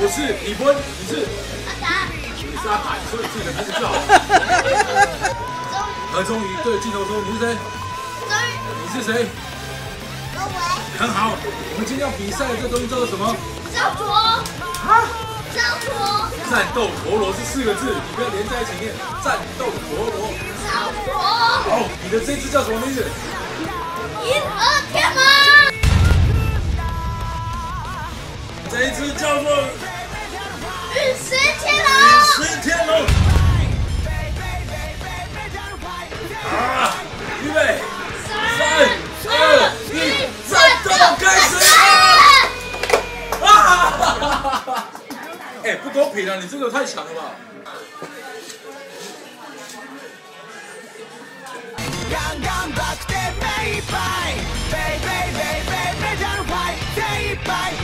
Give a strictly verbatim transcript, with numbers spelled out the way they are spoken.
我是李坤，你是阿达， 你是阿达，你说你自己的名字就好。何终于对镜头说：“你是谁？ 终于， 你是谁？ 周围， 很好，我们今天要比赛的这东西叫做什么？ 焦灼， 啊？ 焦灼， 战斗陀螺是四个字，你不要连在一起念。战斗陀螺。 焦灼， 好，你的这只叫什么名字？ 银河天马， 这一只叫做陨石天陨龙， 石天龙。啊，预备，三、二、一，战斗开始！啊！哈哈哈！哎，不公平啊！你这个太强了吧！ 刚刚バク転目いっぱいベイベイベイベイベイじゃんファイ精一杯